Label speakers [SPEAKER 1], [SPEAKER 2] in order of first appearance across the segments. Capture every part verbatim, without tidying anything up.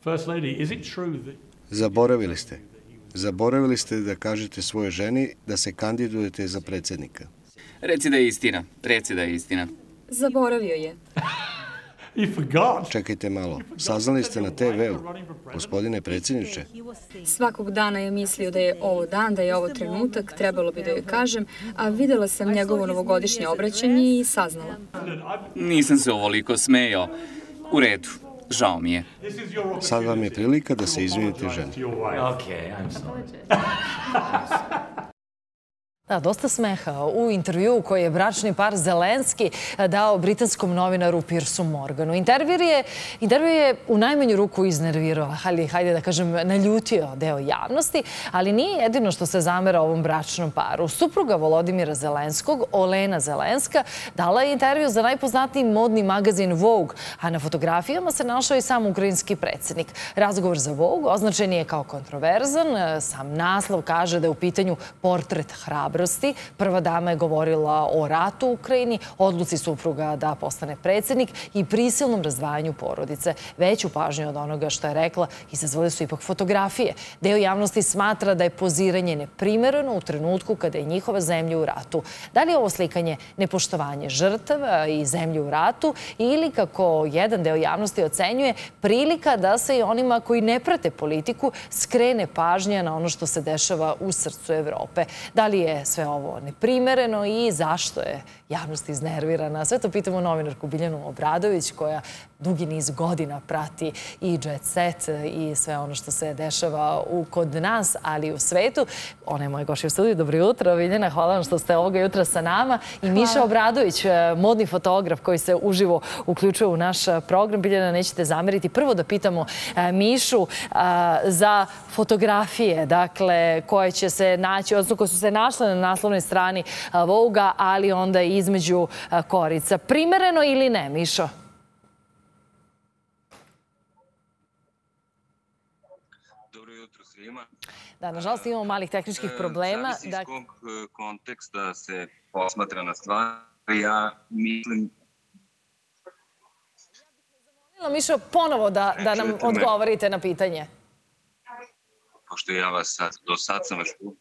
[SPEAKER 1] Zaboravili ste. Zaboravili ste da kažete svojoj ženi da se kandidujete za predsjednika.
[SPEAKER 2] Reci da je istina. Reci da je istina.
[SPEAKER 3] Zaboravio je.
[SPEAKER 1] Čekajte malo. Saznali ste na te veu, gospodine predsjedniče?
[SPEAKER 3] Svakog dana je mislio da je ovo dan, da je ovo trenutak, trebalo bi da joj kažem, a videla sam njegovo novogodišnje obraćanje i saznala.
[SPEAKER 2] Nisam se ovoliko smejao. U redu. Žao mi je.
[SPEAKER 1] Sad vam je prilika da se izvinite ženi.
[SPEAKER 4] Da, dosta smeha u intervju koji je bračni par Zelenski dao britanskom novinaru Piersu Morganu. Intervju je, intervju je u najmanju ruku iznervirao, ali hajde da kažem naljutio deo javnosti, ali nije jedino što se zamera ovom bračnom paru. Supruga Volodimira Zelenskog, Olena Zelenska, dala je intervju za najpoznatiji modni magazin Vogue, a na fotografijama se našao i sam ukrajinski predsjednik. Razgovor za Vogue označen je kao kontroverzan. Sam naslov kaže da je u pitanju portret hrabrosti. Prva dama je govorila o ratu u Ukrajini, odluci supruga da postane predsjednik i prisilnom razdvajanju porodice. Veću pažnju od onoga što je rekla izazvale su ipak fotografije. Deo javnosti smatra da je poziranje neprimereno u trenutku kada je njihova zemlja u ratu. Da li je ovo slikanje nepoštovanje žrtava i zemlje u ratu ili, kako jedan deo javnosti ocenjuje, prilika da se i onima koji ne prate politiku skrene pažnja na ono što se dešava u srcu Evrope? Da li je sve ovo neprimereno i zašto je javnost iznervirana? Sve to pitamo novinarku Biljanu Obradović, koja dugi niz godina prati i jet set i sve ono što se dešava kod nas, ali i u svetu. Ona je moja gošća u studiju. Dobro jutro, Biljana. Hvala vam što ste ovoga jutra sa nama. I Miša Obradović, modni fotograf koji se uživo uključuje u naš program. Biljana, nećete zameriti. Prvo da pitamo Mišu za fotografije, dakle, koje će se naći, odnosno koje su se našle na naslovnoj strani Vogue-a, ali onda i između korica. Primereno ili ne, Mišo?
[SPEAKER 5] Dobro jutro svima.
[SPEAKER 4] Da, nažalost imamo malih tehničkih problema.
[SPEAKER 5] Zavisi iz kog konteksta se posmatra na stvar. Ja mislim...
[SPEAKER 4] Mišo, ponovo da nam odgovorite na pitanje.
[SPEAKER 5] Pošto ja vas sad, do sad sam vas čuo.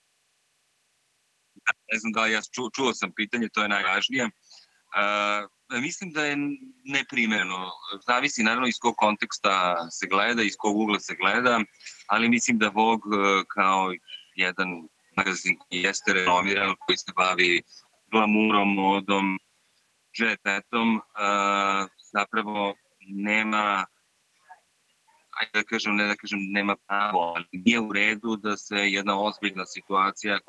[SPEAKER 5] Ne znam da li ja čuo sam pitanje, to je najvažnije. Mislim da je neprimereno. Zavisi naravno iz kog konteksta se gleda, iz kog ugla se gleda, ali mislim da Vogue kao jedan magazin koji jeste renomiran, koji se bavi glamurom, modom, jet setom, zapravo nema, ajde da kažem, ne da kažem, nema pravo, ali nije u redu da se jedna ozbiljna situacija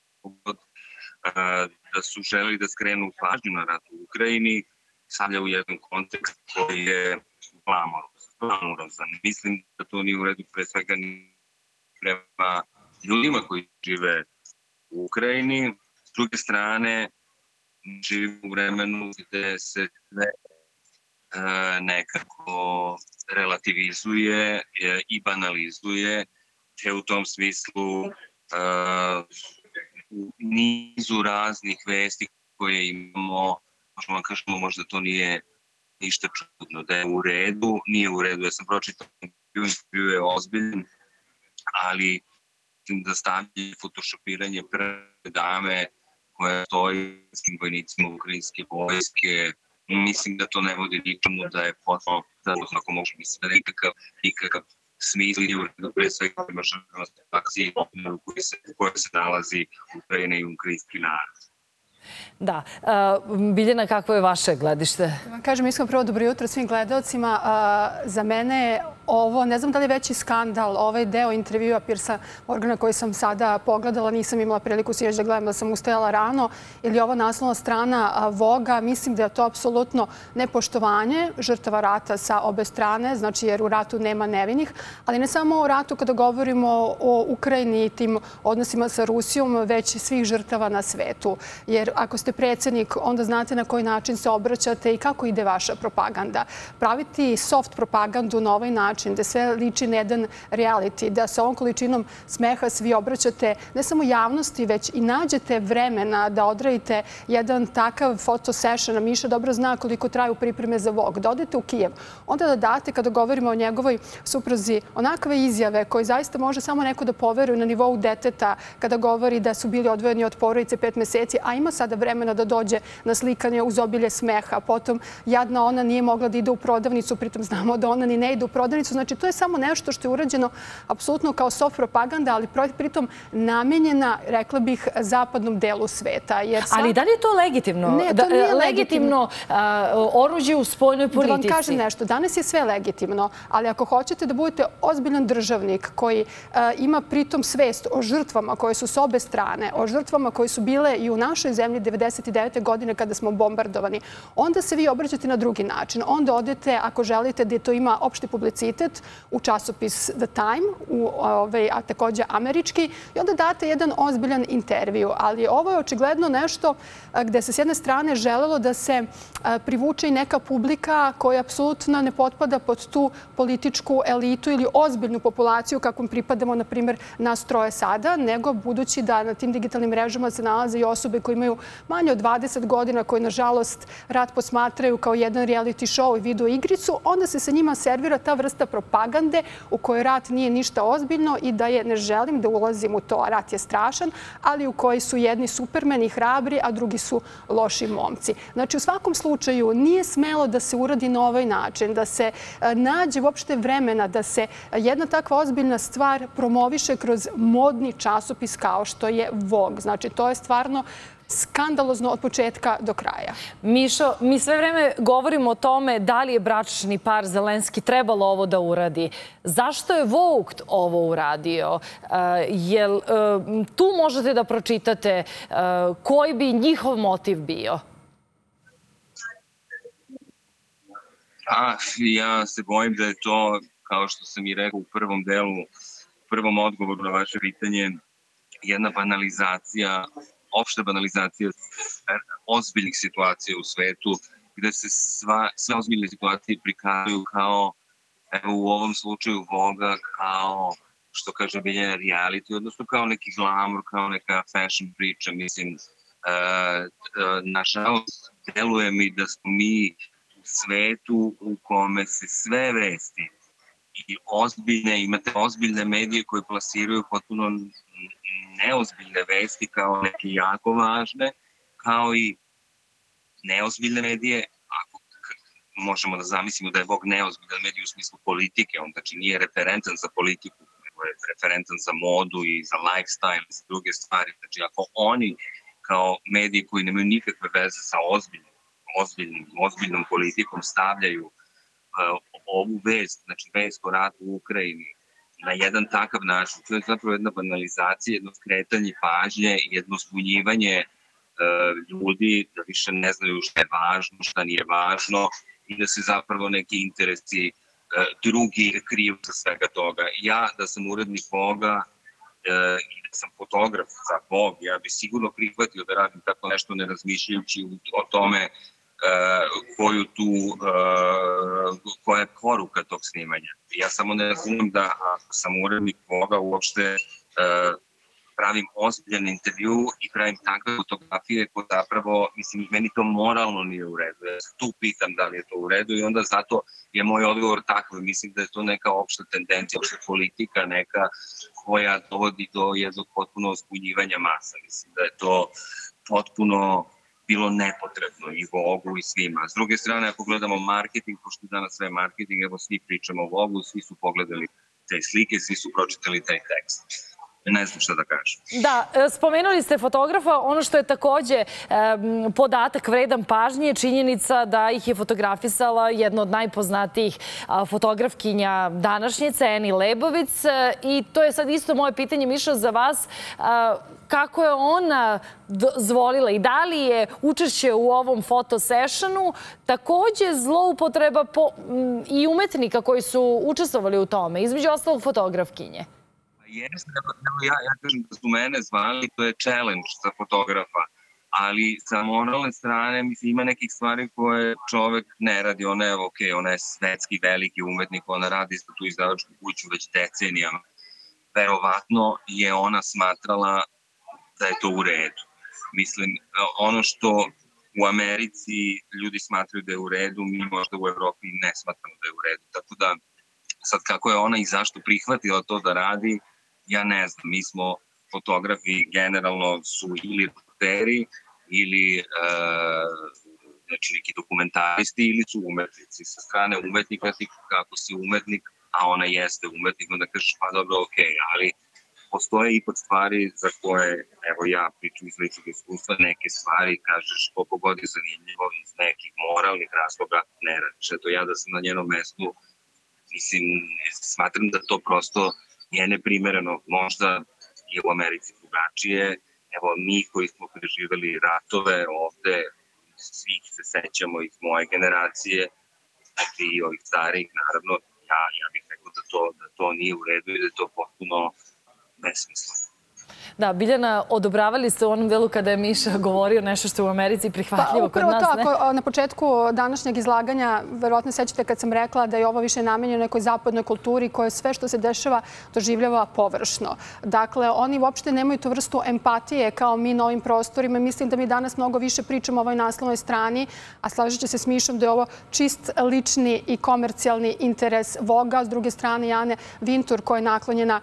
[SPEAKER 5] da su želeli da skrenu pažnju na rat u Ukrajini, stavlja u jedan kontekst koji je glamurozan. Mislim da to nije u redu pre svega prema ljudima koji žive u Ukrajini. S druge strane, živimo u vremenu gde se sve nekako relativizuje i banalizuje, te u tom smislu u nizu raznih vesti koje imamo, možemo da kažemo, možda to nije ništa čudno, da je u redu, nije u redu. Ja sam pročitao, intervju je ozbiljan, ali da stavlja photoshopiranje prve dame koja stoji s vojnicima ukrajinske vojske, mislim da to ne vodi ničemu, da je potpuno, da ako može mislim da nikakav smisli i uredu pre svega prema žrtvama situacije u kojoj se nalazi Ukrajina i ukrajinski narod.
[SPEAKER 4] Da. Biljana, kakvo je vaše gledište?
[SPEAKER 6] Kažem iskreno, prvo dobro jutro svim gledalcima. Za mene je ovo, ne znam da li je veći skandal, ovaj deo intervjua Piersa Morgana koji sam sada pogledala, nisam imala priliku sinoć da gledam, da sam ustajala rano, ili ova naslovna strana Vogue-a, mislim da je to apsolutno nepoštovanje žrtava rata sa obe strane, znači jer u ratu nema nevinih, ali ne samo o ratu kada govorimo o Ukrajini i tim odnosima sa Rusijom, već svih žrtava na svetu. Jer ako ste predsjednik, onda znate na koji način se obraćate i kako ide vaša propaganda. Praviti soft propagandu na ovaj način način, da sve liči na jedan reality, da sa ovom količinom smeha svi obraćate ne samo javnosti, već i nađete vremena da odradite jedan takav foto session, a Miša dobro zna koliko traju pripreme za Vogue, da odete u Kijev, onda da date, kada govorimo o njegovoj supruzi, onakve izjave koje zaista može samo neko da poveruje na nivou deteta, kada govori da su bili odvojeni od porodice pet meseci, a ima sada vremena da dođe na slikanje uz obilje smeha. Potom, jadna ona nije mogla da ide u prodavnicu, pritom znamo da ona ni ne ide u prodavnicu. Znači, to je samo nešto što je urađeno apsolutno kao soft propaganda, ali pritom namenjena, rekla bih, zapadnom delu sveta.
[SPEAKER 4] Ali da li je to legitimno?
[SPEAKER 6] Ne, to nije legitimno.
[SPEAKER 4] Oružje u spoljnoj politici?
[SPEAKER 6] Da vam kažem nešto. Danas je sve legitimno, ali ako hoćete da budete ozbiljan državnik koji ima pritom svest o žrtvama koje su s obe strane, o žrtvama koje su bile i u našoj zemlji devedeset devete godine kada smo bombardovani, onda se vi obraćate na drugi način. Onda odete, ako želite da to ima opšti publicitet, u časopis The Time, a također američki, i onda date jedan ozbiljan intervju. Ali ovo je očigledno nešto gde se s jedne strane želelo da se privuče i neka publika koja apsolutno ne potpada pod tu političku elitu ili ozbiljnu populaciju kakvom pripadamo, na primjer, nas troje sada, nego budući da na tim digitalnim mrežama se nalaze i osobe koje imaju manje od dvadeset godina, koje, nažalost, rat posmatraju kao jedan reality show i video igricu, onda se sa njima servira ta vrsta propagande u kojoj rat nije ništa ozbiljno i da je, ne želim da ulazim u to, a rat je strašan, ali u kojoj su jedni supermeni hrabri, a drugi su loši momci. Znači, u svakom slučaju nije smelo da se uradi na ovaj način, da se nađe uopšte vremena, da se jedna takva ozbiljna stvar promoviše kroz modni časopis kao što je Vogue. Znači, to je stvarno skandalozno od početka do kraja.
[SPEAKER 4] Mišo, mi sve vreme govorimo o tome da li je bračni par Zelenski trebalo ovo da uradi. Zašto je Vogue ovo uradio? Jel tu možete da pročitate koji bi njihov motiv bio?
[SPEAKER 5] Ja se bojim da je to, kao što sam i rekao u prvom delu, u prvom odgovoru na vaše pitanje, jedna banalizacija, opšta banalizacija ozbiljnih situacija u svetu, gde se sve ozbiljne situacije prikazuju kao, evo u ovom slučaju Voga, kao što kaže Biljana reality, odnosno kao neki glamur, kao neka fashion priča. Mislim, nažalost, deluje mi da smo mi u svetu u kome se sve vesti i ozbiljne, imate ozbiljne medije koje plasiraju potpuno neozbiljne vesti kao neke jako važne, kao i neozbiljne medije. Ako možemo da zamislimo da je Vogue neozbiljan medij u smislu politike, on znači nije referentan za politiku, nego je referentan za modu i za lifestyle i za druge stvari. Znači, ako oni kao mediji koji nemaju nikakve veze sa ozbiljnom, ozbiljnom, ozbiljnom politikom stavljaju uh, ovu vest, znači vest o ratu u Ukrajini, na jedan takav način. To je zapravo jedna banalizacija, jedno skretanje pažnje, jedno zbunjivanje e, ljudi da više ne znaju šta je važno, šta nije važno i da se zapravo neki interesi e, drugi kriju za svega toga. Ja da sam urednik Voga e, i da sam fotograf za Vogue, ja bi sigurno prihvatio da radim tako nešto ne razmišljajući o tome koju tu, koja je poruka tog snimanja. Ja samo ne razumijem da ako sam urednik Voga uopšte pravim ozbiljan intervju i pravim takve fotografije koje zapravo, mislim, meni to moralno nije u redu. Ja se tu pitam da li je to u redu i onda zato je moj odgovor takav. Mislim da je to neka opšta tendencija, opšta politika neka koja dovodi do jednog potpuno zbunjivanja masa. Mislim da je to potpuno bilo nepotrebno i Vogu i svima. S druge strane, ako gledamo marketing, pošto danas sve je marketing, evo svi pričamo o Vogu, svi su pogledali te slike, svi su pročitali taj tekst. Ne znam šta da kažem.
[SPEAKER 4] Da, spomenuli ste fotografa. Ono što je takođe podatak vredan pažnje je činjenica da ih je fotografisala jedna od najpoznatijih fotografkinja današnjice, Annie Leibovitz. I to je sad isto moje pitanje, Mišo, za vas. Kako je ona dozvolila i da li je učešće u ovom fotosessionu takođe zloupotreba i umetnika koji su učestvovali u tome, između ostalog fotografkinje?
[SPEAKER 5] Jeste, ja kažem da su mene zvali, to je challenge za fotografa, ali sa moralne strane, mislim, ima nekih stvari koje čovek ne radi. Ona je, ok, ona je svetski veliki umetnik, ona radi za tu izdavačku kuću već decenijama. Verovatno je ona smatrala da je to u redu. Mislim, ono što u Americi ljudi smatraju da je u redu, mi možda u Evropi ne smatramo da je u redu. Tako da, sad kako je ona i zašto prihvatila to da radi, ja ne znam. Mi smo fotografi, generalno su ili reporteri, ili e, znači neki dokumentaristi, ili su umetnici. Sa strane umetnika ti kako si umetnik, a ona jeste umetnik, onda kažeš pa dobro, ok, ali postoje ipak stvari za koje, evo ja pričam iz ličnog iskustva, neke stvari kažeš koliko god je zanimljivo iz nekih moralnih razloga ne radiš. Eto ja da sam na njenom mestu, mislim, smatram da to prosto je neprimereno. Možda je u Americi drugačije. Evo mi koji smo preživeli ratove ovde, svih se sećamo iz moje generacije, znači i ovih starih, naravno, ja, ja bih rekao da to, da to nije u redu i da je to potpuno besmisleno.
[SPEAKER 4] Da, Biljana, odobravali ste u onom delu kada je Miša govorio nešto što je u Americi prihvatljivo kod nas, ne?
[SPEAKER 6] Pa upravo to, na početku današnjeg izlaganja, verovatno sećate kad sam rekla da je ovo više namenjeno nekoj zapadnoj kulturi koja sve što se dešava doživljava površno. Dakle, oni uopšte nemaju tu vrstu empatije kao mi na ovim prostorima. Mislim da mi danas mnogo više pričamo o ovoj naslovnoj strani, a slažit će se s Mišom da je ovo čist lični i komercijalni interes Voga. S druge strane, Jane Vintur koja je naklonjena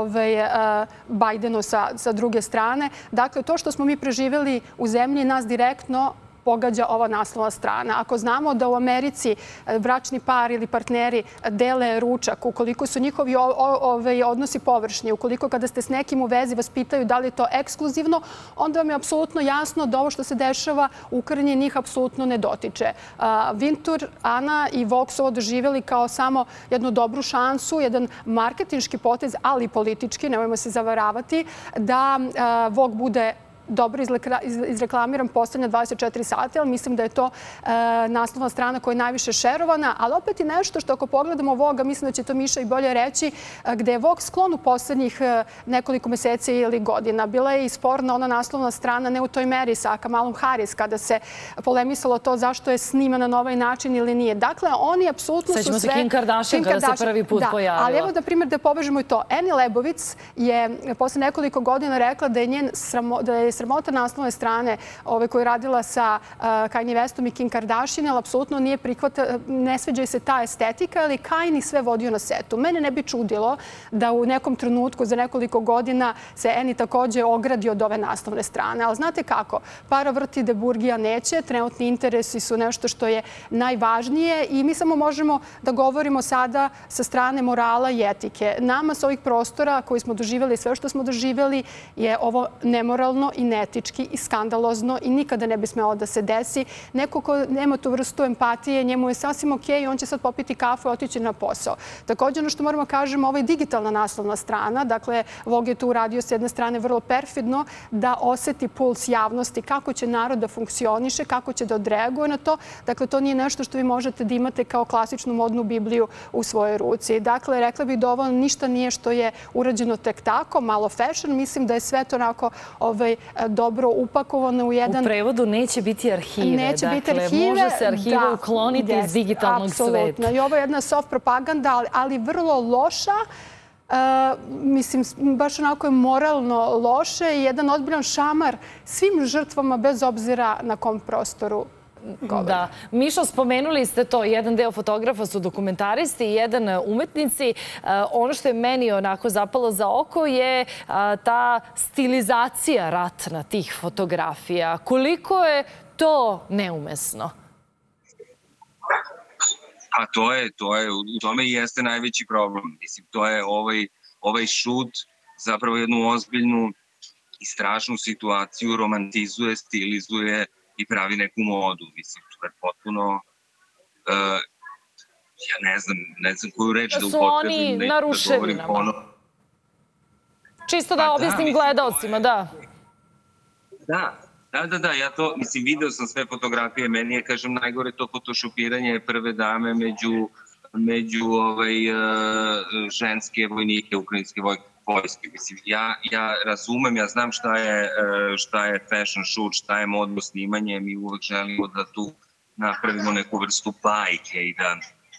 [SPEAKER 6] Bajdenu sa sa druge strane. Dakle, to što smo mi preživjeli u zemlji nas direktno pogađa ova naslovna strana. Ako znamo da u Americi bračni par ili partneri dele ručak, ukoliko su njihovi odnosi površni, ukoliko kada ste s nekim u vezi vas pitaju da li je to ekskluzivno, onda vam je apsolutno jasno da ovo što se dešava u Ukrajini njih apsolutno ne dotiče. Vintur, Ana i Vogue su ovo doživjeli kao samo jednu dobru šansu, jedan marketinški potez, ali i politički, nemojmo se zavaravati, da Vogue bude dobro izreklamiram poslednja dvadeset četiri sata, ali mislim da je to naslovna strana koja je najviše šerovana, ali opet i nešto što ako pogledamo Voga, mislim da će to Miša i bolje reći, gde je Vogue sklon u poslednjih nekoliko meseci ili godina. Bila je i sporna ona naslovna strana, ne u toj meri sa Kamalom Harris, kada se polemisalo to zašto je snimana na ovaj način ili nije. Dakle, oni apsolutno su sve...
[SPEAKER 4] Sećamo se Kim Kardashian kada se prvi put pojavila.
[SPEAKER 6] Ali evo da primjer da povežemo i to. Annie Leibovitz je posle nekoliko godina rekla da je njen da je sramota naslovne strane koju je radila sa Kanye Westom i Kim Kardashian, ali apsolutno nije prihvata, ne sviđa se ta estetika, ali Kanye sve vodio na setu. Mene ne bi čudilo da u nekom trenutku za nekoliko godina se Annie takođe ogradi od ove naslovne strane. Ali znate kako? Para vrti de Burgija neće, trenutni interesi su nešto što je najvažnije i mi samo možemo da govorimo sada sa strane morala i etike. Nama sa ovih prostora koji smo doživjeli, sve što smo doživjeli je ovo nemoralno i neetički i skandalozno i nikada ne bi smelo da se desi. Neko ko nema tu vrstu empatije, njemu je sasvim okej, on će sad popiti kafu i otići na posao. Također, ono što moramo kažemo, ovo je digitalna naslovna strana. Dakle, Vogue je tu uradio s jedne strane vrlo perfidno da oseti puls javnosti, kako će narod da funkcioniše, kako će da odreaguje na to. Dakle, to nije nešto što vi možete da imate kao klasičnu modnu Bibliju u svojoj ruci. Dakle, rekla bih da ovo ništa nije što je urađeno tek tako, malo fashion. Mislim da je sve to onako dobro upakovano u jedan...
[SPEAKER 4] U prevodu neće biti arhive.
[SPEAKER 6] Neće biti arhive.
[SPEAKER 4] Može se arhiva ukloniti iz digitalnog sveta.
[SPEAKER 6] Apsolutno. I ovo je jedna soft propaganda, ali vrlo loša. Mislim, baš onako je moralno loše i jedan ozbiljan šamar svim žrtvama bez obzira na kom prostoru govori.
[SPEAKER 4] Da. Mišo, spomenuli ste to. Jedan deo fotografa su dokumentaristi i jedan umetnici. Ono što je meni onako zapalo za oko je ta stilizacija ratna tih fotografija. Koliko je to neumesno?
[SPEAKER 5] A to je, to je, u tome i jeste najveći problem. Mislim, to je ovaj, ovaj šut zapravo jednu ozbiljnu i strašnu situaciju romantizuje, stilizuje i pravi neku modu. Mislim, to je potpuno... Uh, ja ne znam, ne znam koju reč da upotrebim.
[SPEAKER 4] Da su oni na ruševinama. Čisto da objasnim gledalcima, da.
[SPEAKER 5] Da, da, da, da, ja to, mislim, video sam sve fotografije, meni je, kažem, najgore to fotošopiranje prve dame među, među ovaj, ženske vojnike, ukrajinske vojske. Mislim, ja, ja razumem, ja znam šta je, šta je fashion shoot, šta je modno snimanje, mi uvek želimo da tu napravimo neku vrstu bajke i da,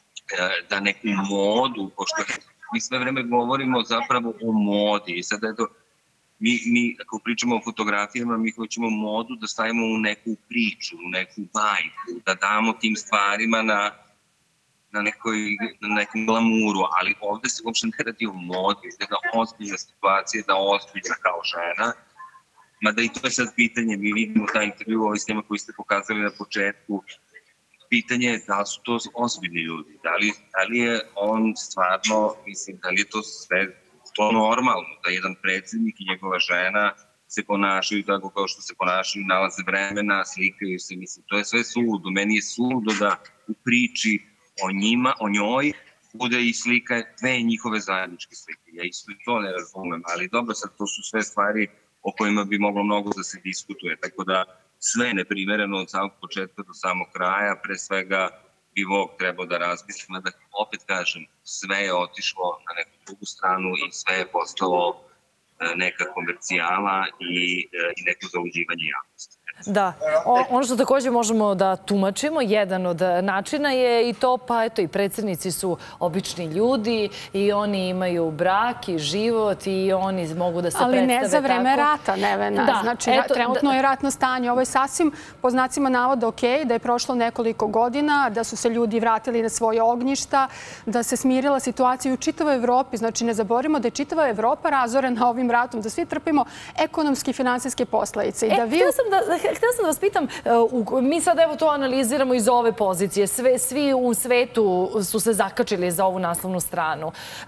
[SPEAKER 5] da neku modu, pošto mi sve vreme govorimo zapravo o modi i sada je to, mi, mi ako pričamo o fotografijama, mi hoćemo modu da stavimo u neku priču, u neku bajku, da damo tim stvarima na na nekoj, na nekom glamuru, ali ovde se uopšte ne radi o modi, je da ozbiljna situacija, da ozbiljna kao žena, mada i to je sad pitanje, mi vidimo taj intervju ovaj snima koji ste pokazali na početku, pitanje je da li su to ozbiljni ljudi, da li, da li je on stvarno, mislim, da li je to sve to normalno, da jedan predsjednik i njegova žena se ponašaju tako kao što se ponašaju, nalaze vremena, slikaju se, mislim, to je sve suludo, meni je suludo da u priči o njima, o njoj, bude i slika dve njihove zajedničke slike. Ja isto i to ne razumem, ali dobro, sad to su sve stvari o kojima bi moglo mnogo da se diskutuje, tako da sve je neprimereno od samog početka do samog kraja, pre svega bi Vogue trebao da razmislimo, da opet kažem, sve je otišlo na neku drugu stranu i sve je postalo neka komercijala i, i neko zauđivanje javnosti.
[SPEAKER 4] Da, o, ono što također možemo da tumačimo, jedan od načina je i to, pa eto i predsjednici su obični ljudi i oni imaju brak i život i oni mogu da se predstave tako.
[SPEAKER 6] Ali ne za vreme rata, Nevena. Da, znači, eto, trenutno da, je ratno stanje. Ovo je sasvim po znacima navoda ok, da je prošlo nekoliko godina, da su se ljudi vratili na svoje ognjišta, da se smirila situacija u čitavoj Evropi. Znači, ne zaborimo da je čitava Evropa razorena ovim ratom, da svi trpimo ekonomske i finansijske posledice.
[SPEAKER 4] E, htjela sam da... Htjela sam da vas pitam, mi sad evo to analiziramo iz ove pozicije. Svi u svetu su se zakačili za ovu naslovnu stranu.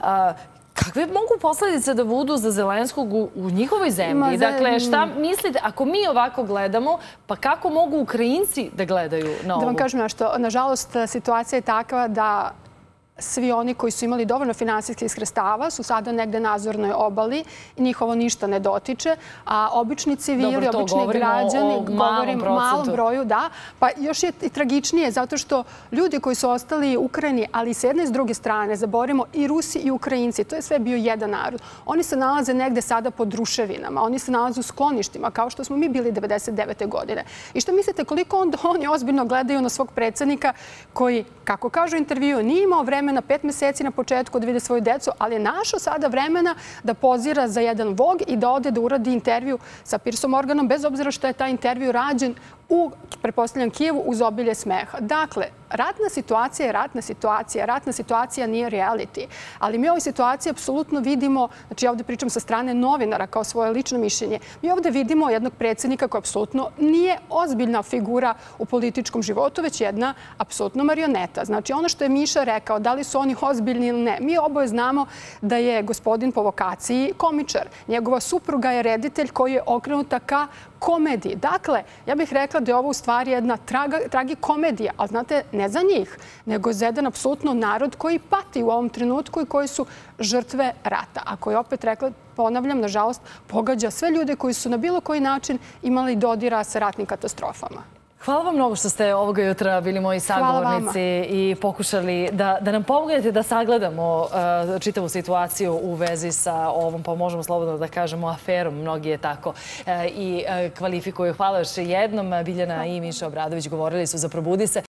[SPEAKER 4] Kakve mogu posledice da budu za Zelenskog u njihovoj zemlji? Dakle, šta mislite, ako mi ovako gledamo, pa kako mogu Ukrajinci da gledaju na ovo?
[SPEAKER 6] Da vam kažem nešto, nažalost, situacija je takva da svi oni koji su imali dovoljno finansijskih sredstava su sada negde na Azornoj obali i njihovo ništa ne dotiče, a obični civili, obični građani, govorim o malom broju, da, pa još je i tragičnije zato što ljudi koji su ostali u Ukrajini, ali i s jedne i s druge strane, zaborimo i Rusi i Ukrajinci, to je sve bio jedan narod. Oni se nalaze negde sada pod ruševinama, oni se nalaze u skloništima, kao što smo mi bili devedeset devete godine. I što mislite, koliko onda oni ozbiljno gledaju na svog predsjednika koji, kako kažu u intervju, nije imao vremena na pet meseci na početku da vide svoju decu, ali je našao sada vremena da pozira za jedan Vogue i da ode da uradi intervju sa Piersom Morganom, bez obzira što je taj intervju rađen u, pretpostavljam, Kijevu uz obilje smeha. Dakle, ratna situacija je ratna situacija. Ratna situacija nije reality. Ali mi u ovoj situaciji apsolutno vidimo, znači ja ovdje pričam sa strane novinara kao svoje lično mišljenje, mi ovdje vidimo jednog predsjednika koji apsolutno nije ozbiljna figura u političkom životu, već jedna apsolutno marioneta. Znači ono što je Miša rekao, da li su oni ozbiljni ili ne, mi oboje znamo da je gospodin po vokaciji komičar. Njegova supruga je reditelj koji je okrenuta ka komediji. Dakle, ja bih rekla da je ovo u stvari jedna tragikomedija, ali znate, ne za njih, nego za jedan apsolutno narod koji pati u ovom trenutku i koji su žrtve rata. A koji, opet rekla, ponavljam, nažalost, pogađa sve ljude koji su na bilo koji način imali dodira sa ratnim katastrofama.
[SPEAKER 4] Hvala vam mnogo što ste ovoga jutra bili moji sagovornici i pokušali da, da nam pomognete da sagledamo uh, čitavu situaciju u vezi sa ovom, pa možemo slobodno da kažemo, aferom. Mnogi je tako uh, i uh, kvalifikuju. Hvala još jednom. Biljana i Miša Obradović govorili su za Probudi se.